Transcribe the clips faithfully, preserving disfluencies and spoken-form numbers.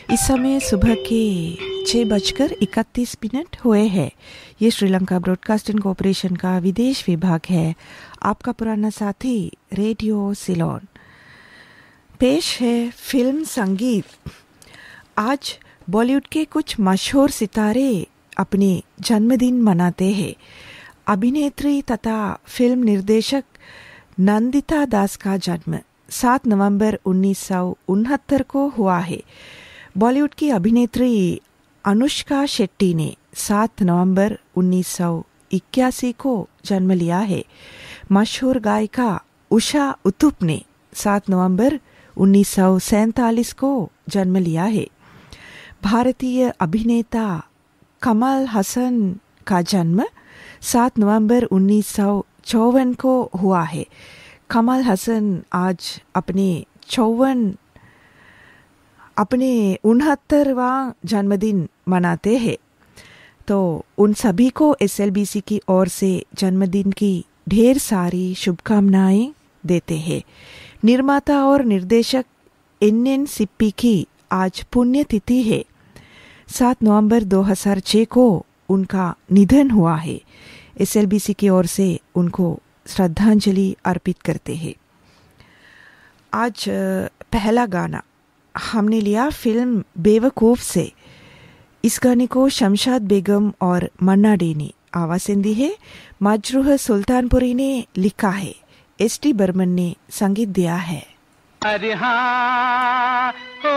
इस समय सुबह के छः बजकर इकतीस मिनट हुए हैं। ये श्रीलंका ब्रॉडकास्टिंग कॉरपोरेशन का विदेश विभाग है। आपका पुराना साथी रेडियो सिलोन। पेश है फिल्म संगीत। आज बॉलीवुड के कुछ मशहूर सितारे अपने जन्मदिन मनाते हैं। अभिनेत्री तथा फिल्म निर्देशक नंदिता दास का जन्म सात नवंबर उन्नीस सौ उनहत्तर को हुआ है। बॉलीवुड की अभिनेत्री अनुष्का शेट्टी ने सात नवंबर उन्नीस सौ इक्यासी को जन्म लिया है। मशहूर गायिका उषा उत्तुप ने सात नवंबर उन्नीस सौ सैंतालीस को जन्म लिया है। भारतीय अभिनेता कमल हसन का जन्म सात नवंबर उन्नीस सौ चौवन को हुआ है। कमल हसन आज अपने चौवन अपने उनहत्तरवां जन्मदिन मनाते हैं। तो उन सभी को एसएलबीसी की ओर से जन्मदिन की ढेर सारी शुभकामनाएं देते हैं। निर्माता और निर्देशक एन एन सिप्पी की आज पुण्यतिथि है। सात नवंबर दो हज़ार छह को उनका निधन हुआ है। एसएलबीसी की ओर से उनको श्रद्धांजलि अर्पित करते हैं। आज पहला गाना हमने लिया फिल्म बेवकूफ से। इस गाने को शमशाद बेगम और मन्ना डे ने आवाज़ें दी है। मजरूह सुल्तानपुरी ने लिखा है। एस टी बर्मन ने संगीत दिया है। अरे हाँ हो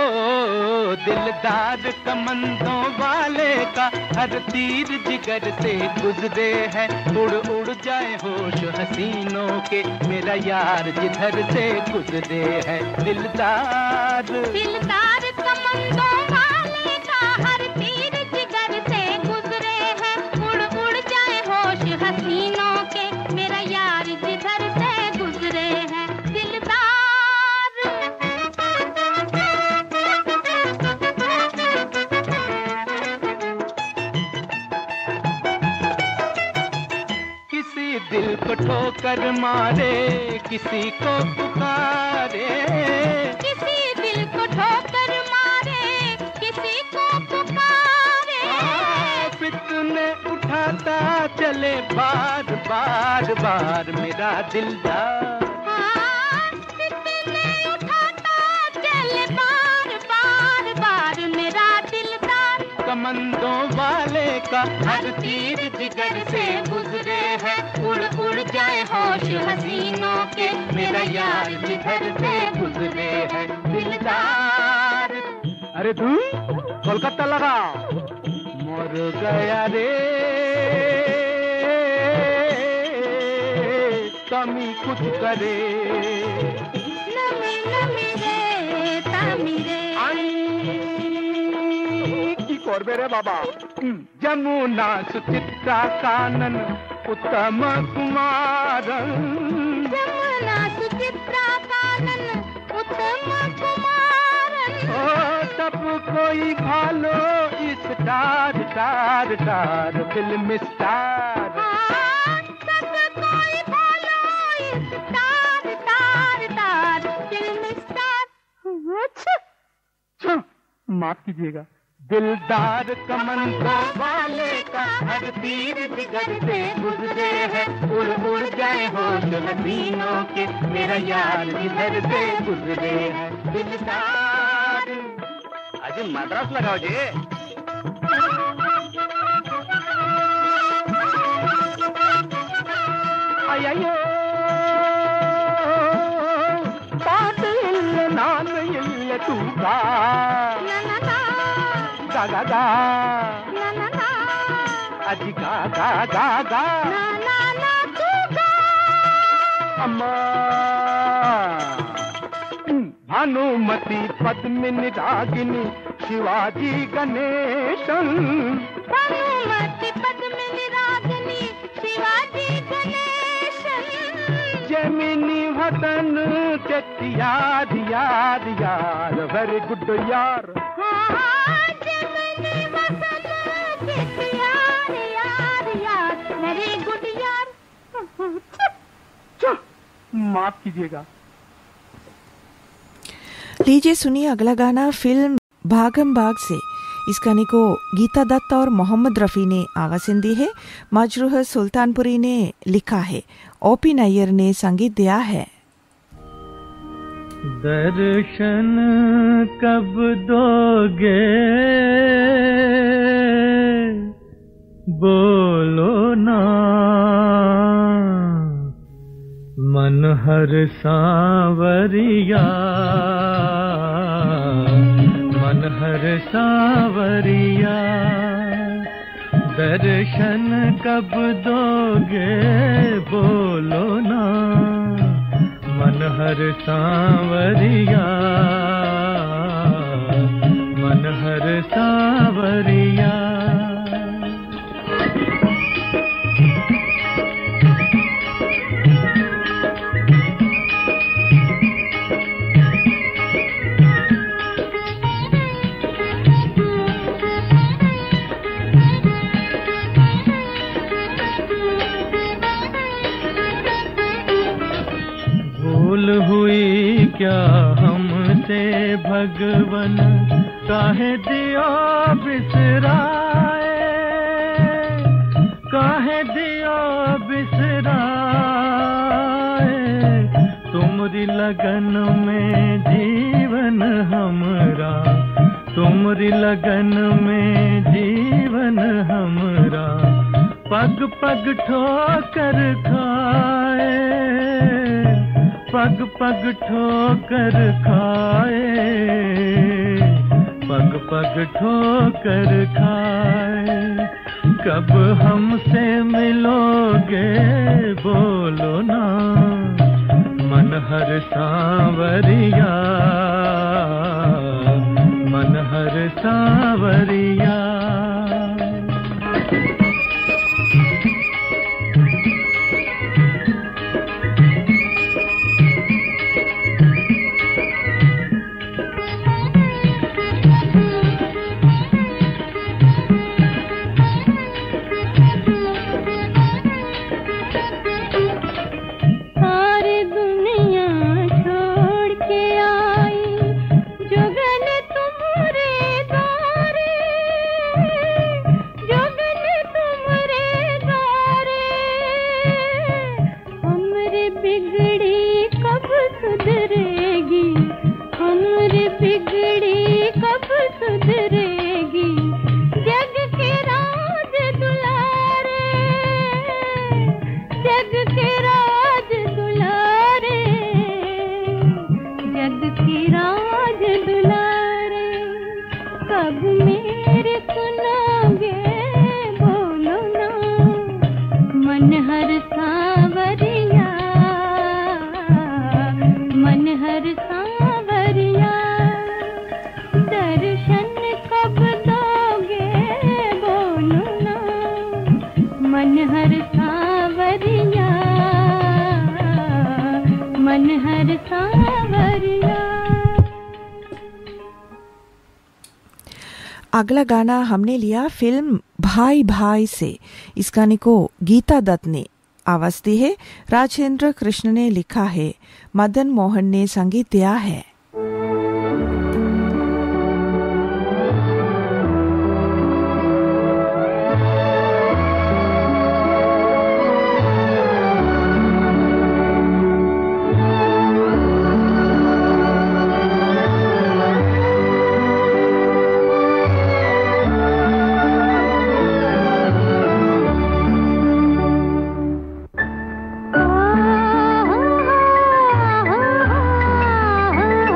दिलदार कमंदों वाले का हर तीर जिगर से गुजरे है। उड़ उड़ जाए होश हसीनों के मेरा यार जिधर से गुजरे है। दिलदार दिलदार कमंदों वाले का हर तीर जिगर से गुजरे है। उड़ उड़ जाए होश हसीनों के मेरा यार जिधर से गुजरे है। दिल को ठोकर मारे किसी को पुकारे, किसी दिल को ठोकर मारे किसी को पुकारे। फितने उठाता चले बार बार बार मेरा दिलदार। फितने उठाता चले बार बार बार मेरा दिलदार। कमंदों वाले का हर तीर जिगर से गुजरे है। उड़ उड़ जाए होश हसीनों के मेरा यार जिधर से गुजरे है। दिलदार। अरे तू कोलकाता लगा मर गया रे कमी कुछ करे। नमी नमी रे तामी रे की करबे रे बाबा। जमुना सुचित्रा कानन उत्तम कुमार। जमुना सुचित्रा कानन उत्तम कुमार। सब कोई भालो is star star star film star. सब कोई भालो is star star star film star. माफ कीजिएगा। दिलदार कमंदों वाले का हर तीर जिगर से गुजरे है। उड़ उड़ जाए होश हसीनों के मेरा यार जिधर से गुजरे है। दिलदार। अजी मद्रास लगाओ जी। अयो पाटिल नाम इल्ल तूगा गा गा गा ना ना ना अजी गा गा गा गा ना ना ना तू गा। अम्मा भानुमति पद्मिनी रागिनी शिवाजी गणेशन। भानुमति पद्मिनी रागिनी शिवाजी गणेशन। जमिनी वतन चटियार यार यार वेरी गुड यार। माफ कीजिएगा। लीजिए सुनिए अगला गाना फिल्म भागम भाग से। इस गाने को गीता दत्त और मोहम्मद रफ़ी ने आवाज़ें दी है। मजरूह सुल्तानपुरी ने लिखा है, ओपी नैयर ने संगीत दिया है। दर्शन कब दोगे बोलो ना, मन हर सांवरिया, मन हर सांवरिया। दर्शन कब दोगे बोलो ना, मन हर सांवरिया, मन हर सांवरिया। भूल हुई क्या हमसे भगवन, काहे दियो बिसराए, काहे दियो बिसराए। तुमरी लगन में जीवन हमरा, तुमरी लगन में जीवन हमरा। पग पग ठोकर खाए, पग पग ठोकर खाए, पग पग ठोकर खाए। कब हमसे मिलोगे बोलो ना, मन हर सांवरिया, मन हर सांवरिया। अगला गाना हमने लिया फिल्म भाई भाई से। इस गाने को गीता दत्त ने आवाज दी है, राजेंद्र कृष्ण ने लिखा है, मदन मोहन ने संगीत दिया है। Oh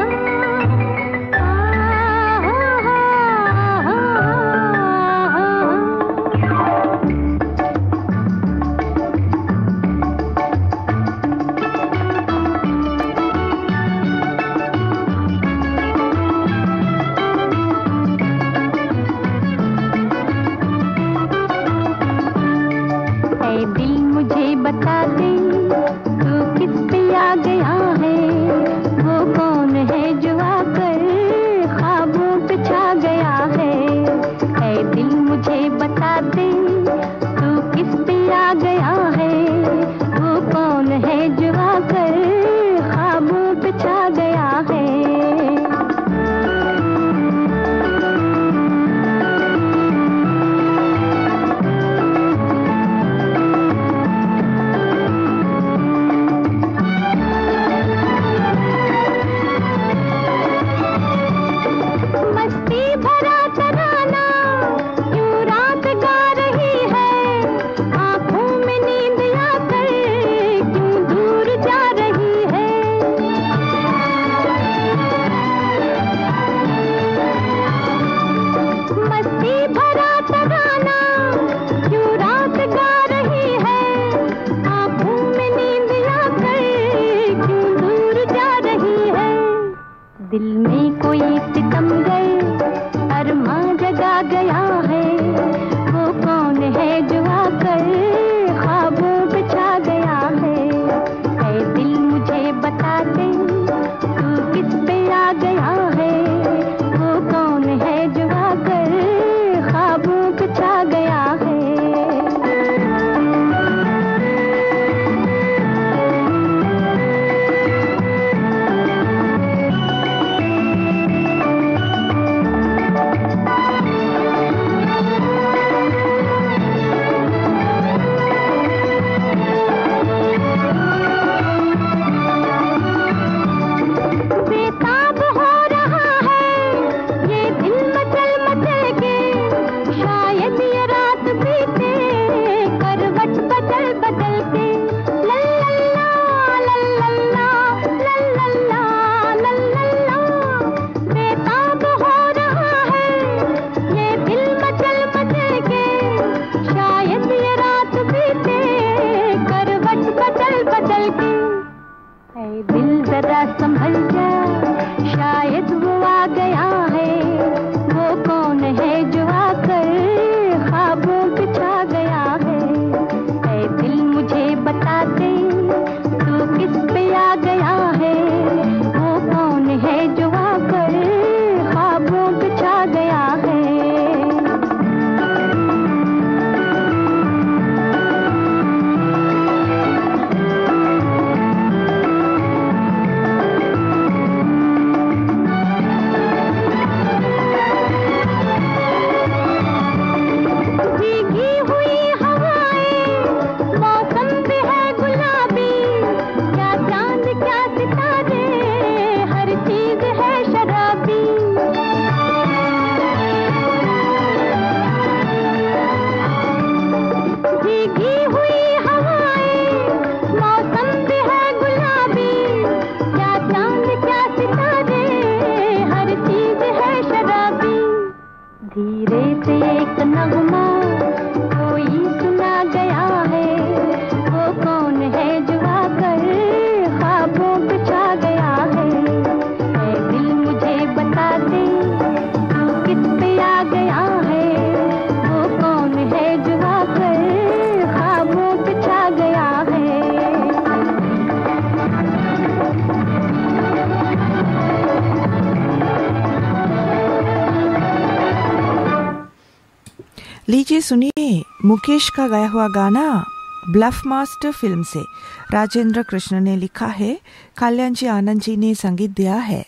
लीजिए सुनिए मुकेश का गाया हुआ गाना ब्लफ मास्टर फिल्म से। राजेंद्र कृष्ण ने लिखा है, कल्याण जी आनंद जी ने संगीत दिया है।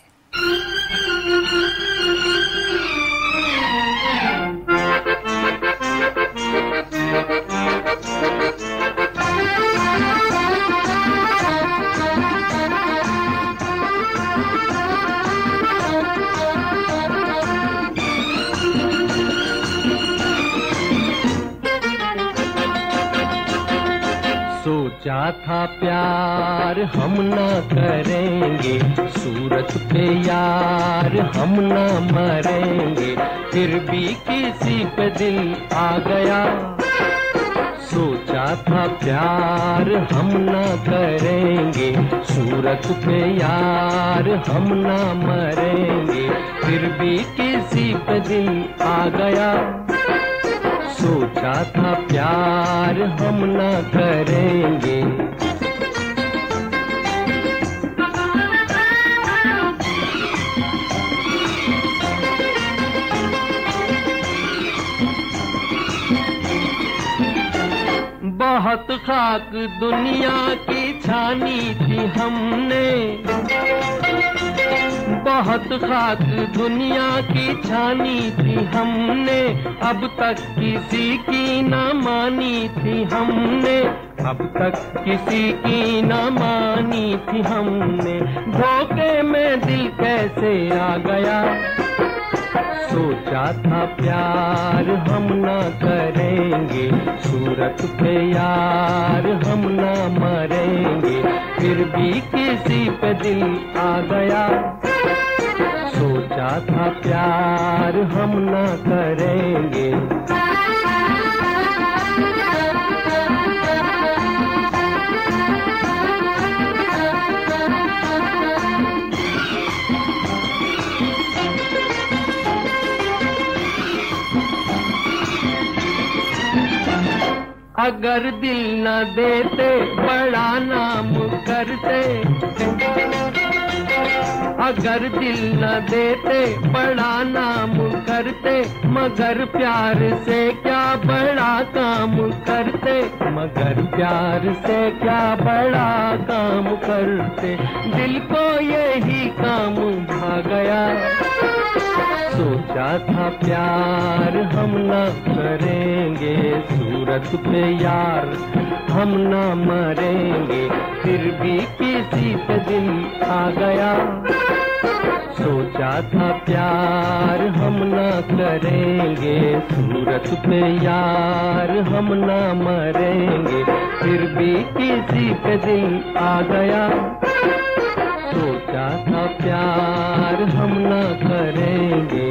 सोचा था प्यार हम ना करेंगे, सूरत पे यार हम ना मरेंगे, फिर भी किसी पे दिल आ गया। सोचा था प्यार हम ना करेंगे, सूरत पे यार हम ना मरेंगे, फिर भी किसी पे दिल आ गया। सोचा था प्यार हम ना करेंगे। बहुत खाक दुनिया की छानी थी हमने, बहुत खाक दुनिया की छानी थी हमने, अब तक किसी की ना मानी थी हमने, अब तक किसी की ना मानी थी हमने। धोखे में दिल कैसे आ गया, सोचा था प्यार हम ना करेंगे, सूरत पे यार हम ना मरेंगे, फिर भी किसी पे दिल आ गया। सोचा था प्यार हम ना करेंगे। अगर दिल न देते बड़ा नाम करते, अगर दिल न देते बड़ा नाम करते, मगर प्यार से क्या बड़ा काम करते, मगर प्यार से क्या बड़ा काम करते, दिल को यही काम भा गया। सोचा था प्यार हम ना करेंगे, सूरत पे यार हम ना मरेंगे, फिर भी किसी पे दिल आ गया। सोचा था प्यार हम ना करेंगे, सूरत पे यार हम ना मरेंगे, फिर भी किसी पे दिल आ गया। सोचा था प्यार हम ना करेंगे।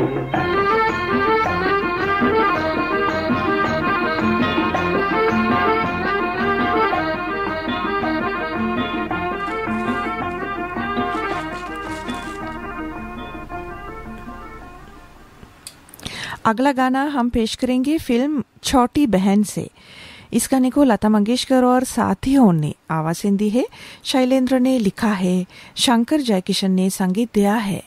अगला गाना हम पेश करेंगे फिल्म छोटी बहन से। इस गाने को लता मंगेशकर और साथियों ने आवाज़ें दी है, शैलेंद्र ने लिखा है, शंकर जयकिशन ने संगीत दिया है।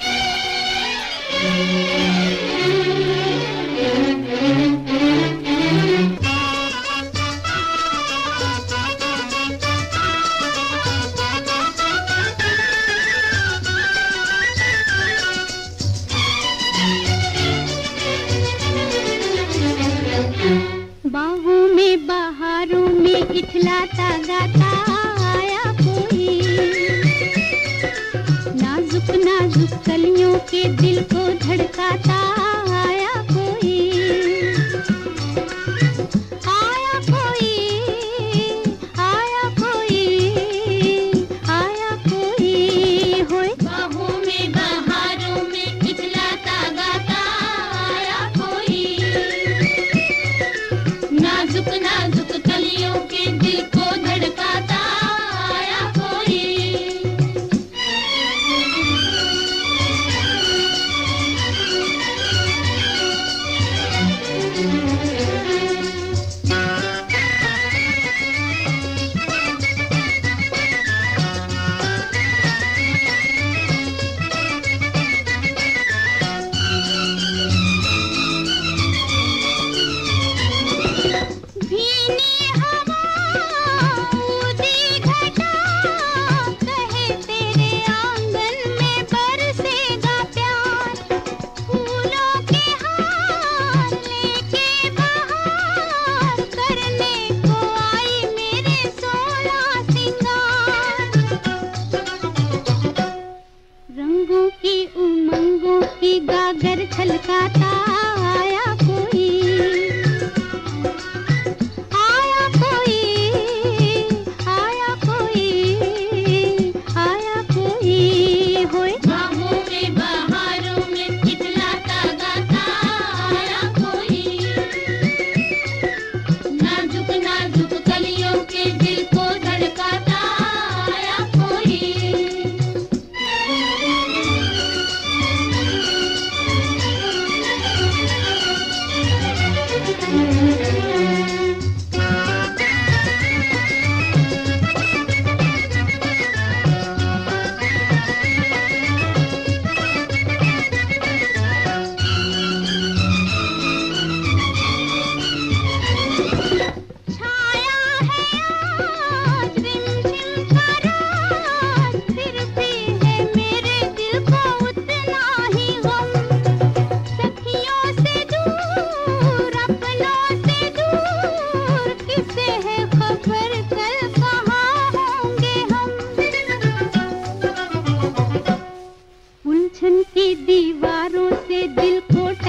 बाहों में बहारों में इठलाता गाता आया कोई, नाजुक नाजुक कलियों के दिल को धड़काता आया कोई, आया कोई, आया कोई, आया कोई होए। बाहों में बहारों में इठलाता गाता आया कोई, नाजुक नाजुक कलियों के दिल को धड़काता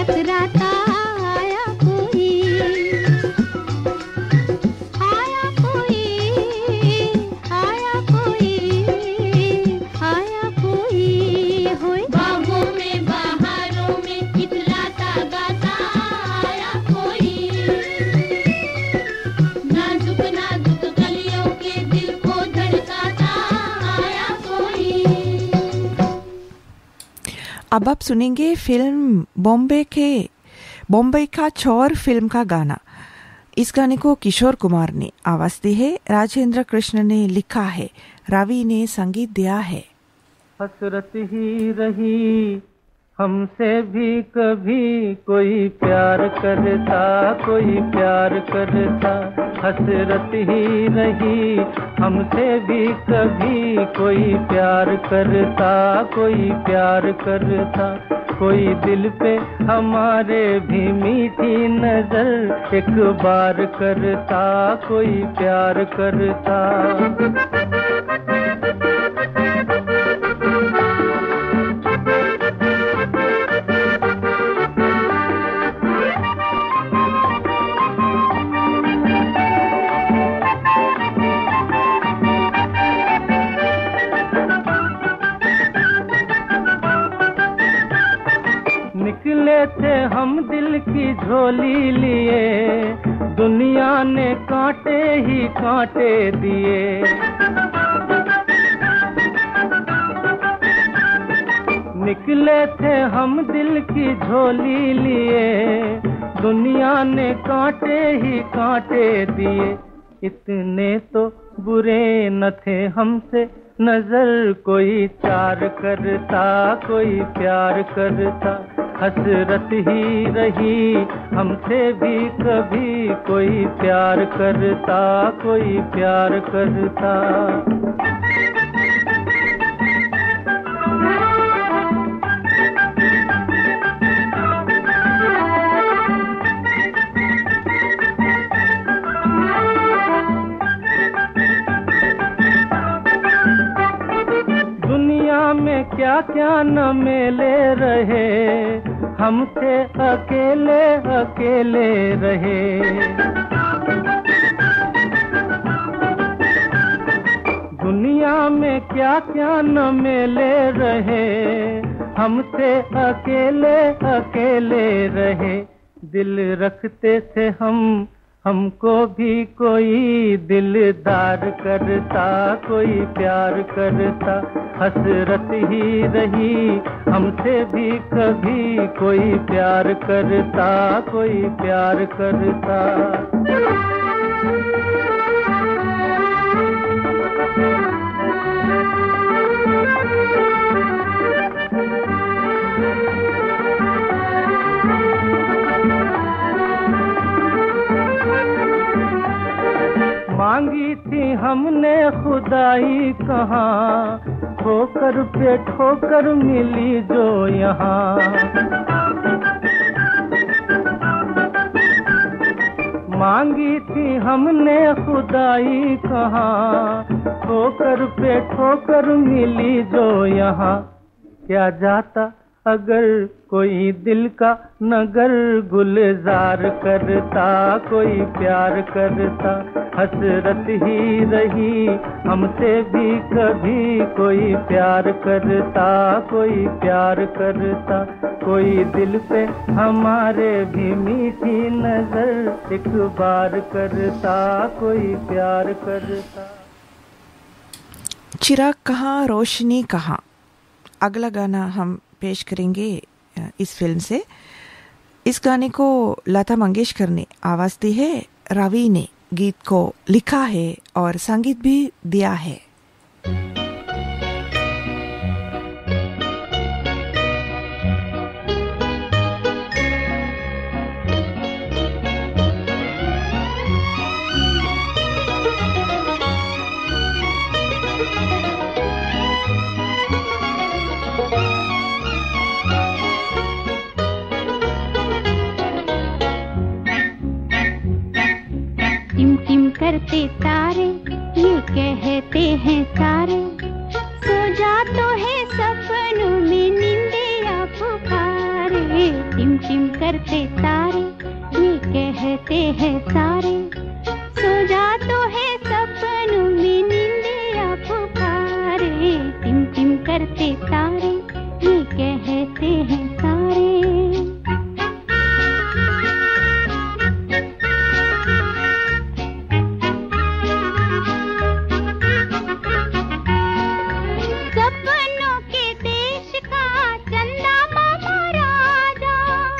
टकराता आया कोई, आया कोई, आया कोई, आया कोई, होय बागों में बहारों में इतलाता गाता आया कोई, नाजुक नाजुक गलियों के दिल को धड़काता आया कोई। अब आप सुनेंगे फिल्म बॉम्बे के बॉम्बे का चोर फिल्म का गाना। इस गाने को किशोर कुमार ने आवाज दी है, राजेंद्र कृष्ण ने लिखा है, रवि ने संगीत दिया है। हसरत ही रही हमसे भी कभी कोई प्यार करता, कोई प्यार करता, हसरत ही रही हमसे भी कभी कोई प्यार करता, कोई प्यार करता, कोई दिल पे हमारे भी मीठी नजर एक बार करता, कोई प्यार करता। निकले थे हम दिल की झोली लिए, दुनिया ने कांटे ही कांटे दिए। निकले थे हम दिल की झोली लिए, दुनिया ने कांटे ही कांटे दिए। इतने तो बुरे न थे हमसे, नजर कोई चार करता, कोई प्यार करता, हसरत ही रही हमसे भी कभी कोई प्यार करता, कोई प्यार करता। में क्या क्या न मेले रहे, हमसे अकेले अकेले रहे। दुनिया में क्या क्या न मेले रहे, हमसे अकेले अकेले रहे। दिल रखते थे हम, हमको भी कोई दिलदार करता, कोई प्यार करता, हसरत ही रही हमसे भी कभी कोई प्यार करता, कोई प्यार करता। मांगी थी हमने खुदाई कहाँ, ठोकर पे ठोकर मिली जो यहाँ। मांगी थी हमने खुदाई कहाँ, ठोकर पे ठोकर मिली जो यहाँ। क्या जाता अगर कोई दिल का नगर गुलजार करता, कोई प्यार करता, हसरत ही रही हमसे भी कभी कोई प्यार करता, कोई प्यार करता, कोई दिल पे हमारे भी मीठी नजर एक बार करता, कोई प्यार करता। चिराग कहाँ रोशनी कहाँ, अगला गाना हम पेश करेंगे इस फिल्म से। इस गाने को लता मंगेशकर ने आवाज दी है, रवि ने गीत को लिखा है और संगीत भी दिया है। करते तारे ये कहते हैं सारे, सो जा तो है सपनों में निंदिया पुकारे। टिम टिम करते तारे ये कहते हैं सारे, सो जा तो है सपनों में नींदिया पुकारे, टिम टिम करते तारे ये कहते हैं सारे। सपनों के देश का चंदा मामा राजा,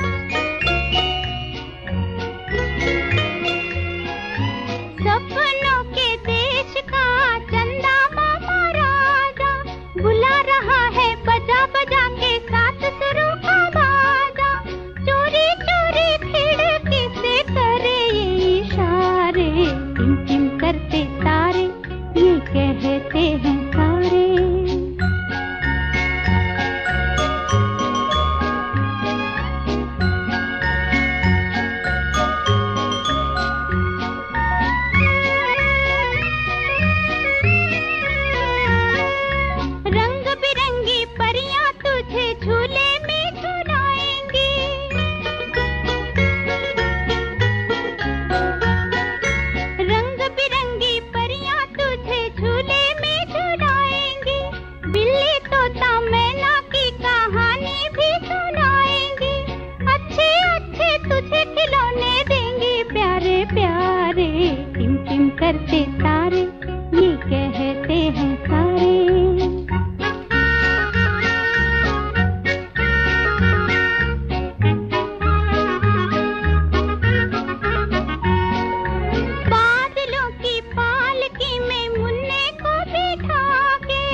सपनों के देश का चंदा मामा राजा, बुला रहा है बजा बजा के साथ सुरों का बाजा, चोरी चोरी खिड़की से करे ये इशारे, टिम टिम करते तारे ये कहते हैं सारे। रंग बिरंगी परियां तुझे झूले में झुलाएंगी, रंग बिरंगी परियां तुझे झूले में झुलाएंगी, बिल्ली तोता मैना की कहानी भी सुनाएंगी, अच्छे अच्छे तुझे खिलौने देंगी प्यारे प्यारे, टिम टिम करते तारे ये कहते हैं सारे। बादलों की पालकी में मुन्ने को बिठा के,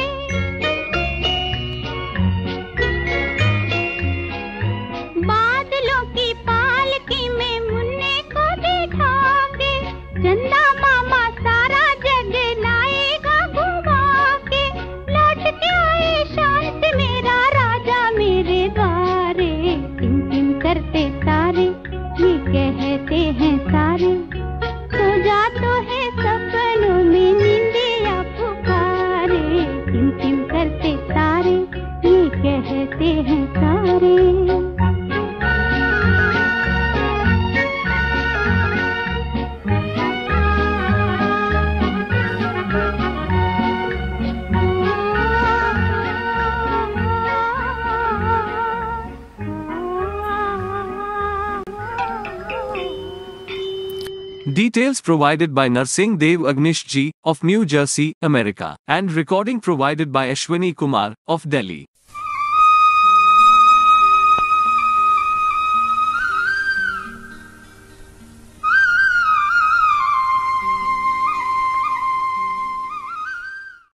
बादलों की पालकी में मुन्ने को बिठा के, चंदा मामा सारा जग लाएगा घुमा के, लौट के आए शांत मेरा राजा मेरे द्वारे, टिम टिम करते तारे ये कहते हैं सारे, सो जा तो है सपनों में नींदिया पुकारे, टिम टिम करते तारे ये कहते हैं सारे। Details provided by Narsingh Dev Agnish Ji of New Jersey, America, and recording provided by Ashwini Kumar of Delhi.